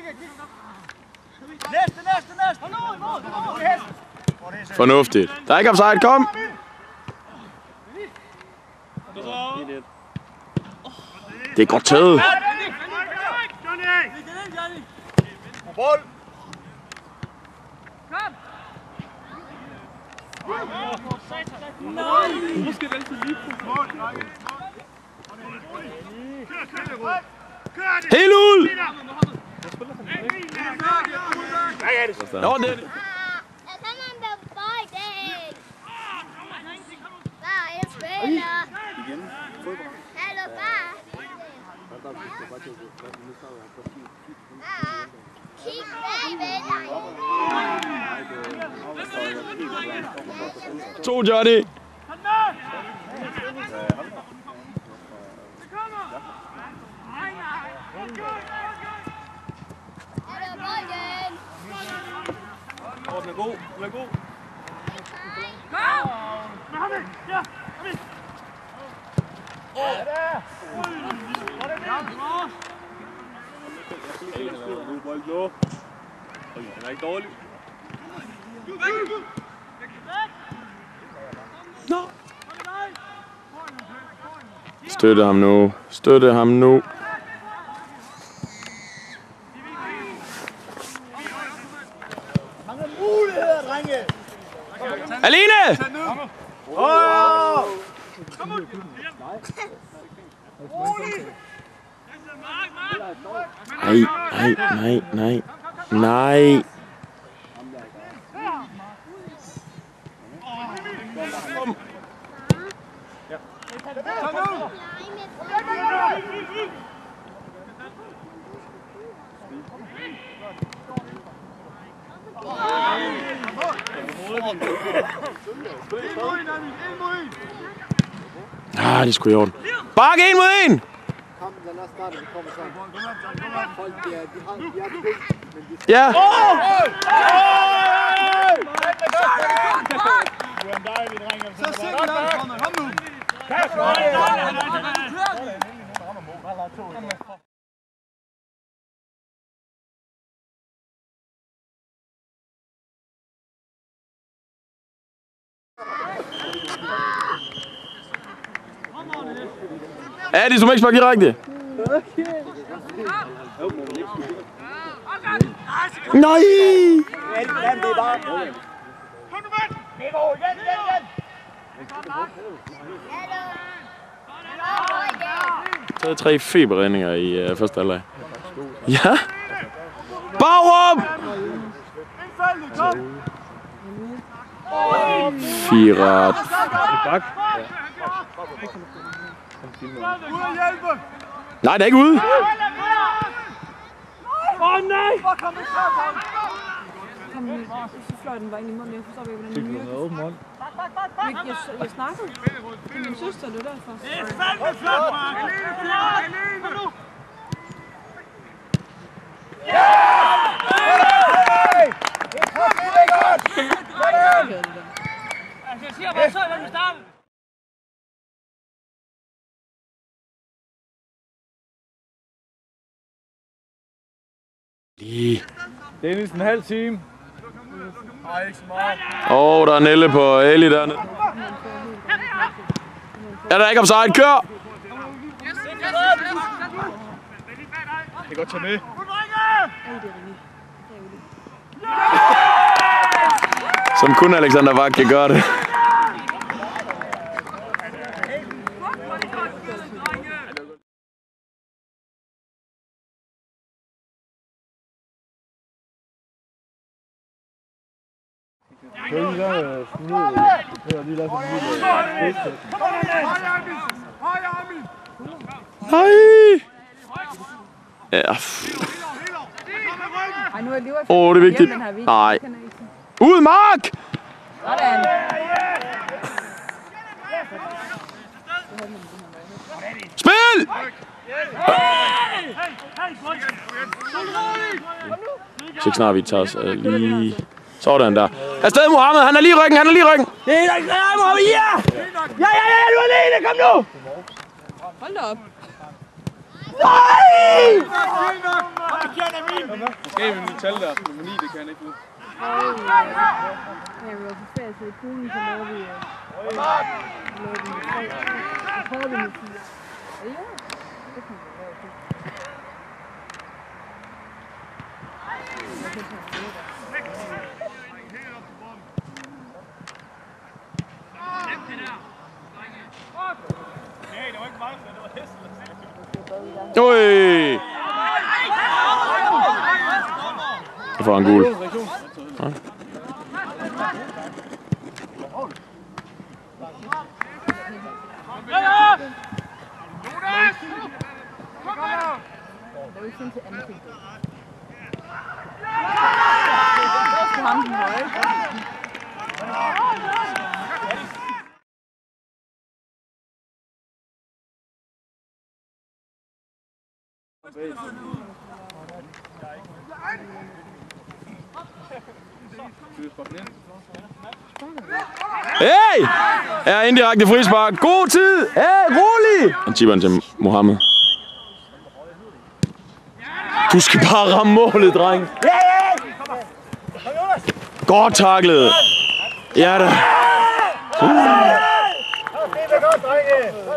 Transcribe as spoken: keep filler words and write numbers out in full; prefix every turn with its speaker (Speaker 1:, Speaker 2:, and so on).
Speaker 1: Fornuftigt. Der er ikke offside, kom! Det er godt taget. Helt ud! Nå, det er det. To, Johnny.
Speaker 2: Den er god, den er god. Den er ikke dårlig.
Speaker 1: Nå. Støtte ham nu. Støtte ham nu. Aline! Nej, nej, nej, nej. Nej. Ah, det er sgu i orden. Bakke en mod en! Ja!
Speaker 3: Så sikkert er kommet. Kom nu!
Speaker 1: Ja, det er som ikke spark direkte. Nej! Så er tre feberredninger i uh, første halvleg. Ja! Bagrum! Fire. Nej, det er ikke ude.
Speaker 3: Åh oh, nej!
Speaker 4: Så fløj den bare ind i munden. Jeg forstår ikke, hvordan den virker. Jeg, jeg snakkede. Det er min søster, det er derfor.
Speaker 3: Det er fandme flot, Mark! Helene! Kom nu! Ja! Det er godt! Jeg siger bare så, at vi starter.
Speaker 1: Lige.
Speaker 2: Dennis, en halv time.
Speaker 3: Nej, ikke så meget.
Speaker 1: Åh, oh, der er Nelle på Ali dernede. Ja, der er ikke offside. Kør!
Speaker 2: Det kan godt tage med.
Speaker 1: Som kun Alexander Vagt kan gøre det. Nej! Ja. Åh, oh, det er vigtigt. Nej. Ud, Mark!
Speaker 4: Sådan.
Speaker 1: Spil! Så snart vi tager os uh, lige... Sådan der. Afsted, Mohammed. Han er lige i ryggen. Han er lige i ryggen.
Speaker 3: Det er ikke der, Mohammed. Ja! Ja, ja, ja, du er alene. Kom nu!
Speaker 4: Hold da op.
Speaker 2: Måske vil vi tælle deres nummer ni, det kan han ikke ud.
Speaker 4: Ja, vi var på ferie, så i poolen, så lavede vi... lavede vi tre. Jeg prøvede det med fire. Ja, jo. Det kan vi lave det. Jeg kan tage det der.
Speaker 3: Nej, det var ikke meget, det var hesten.
Speaker 1: Oj! Så får han gul. Ja.
Speaker 4: Det er jo ikke sådan til anden. Det er ham, den høje.
Speaker 1: Hey! Er indirekte frispark. God tid! Hey, rolig! Han chipper den til Mohammed. Du skal bare ramme målet, dreng. Godt taklet. Ja da.
Speaker 3: Det er godt, drenge.